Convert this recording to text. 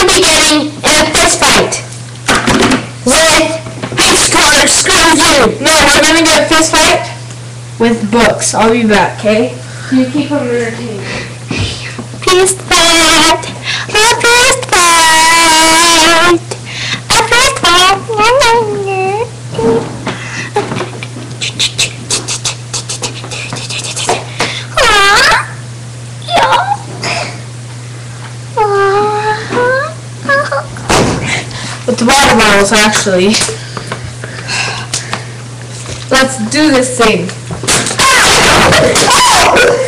will be getting in a fist fight with Scrooge. No, we're gonna get a fist fight with books. I'll be back, okay? You keep them entertained. Fist fight. A fist fight. A fist fight. With the water bottles, actually. Let's do this thing.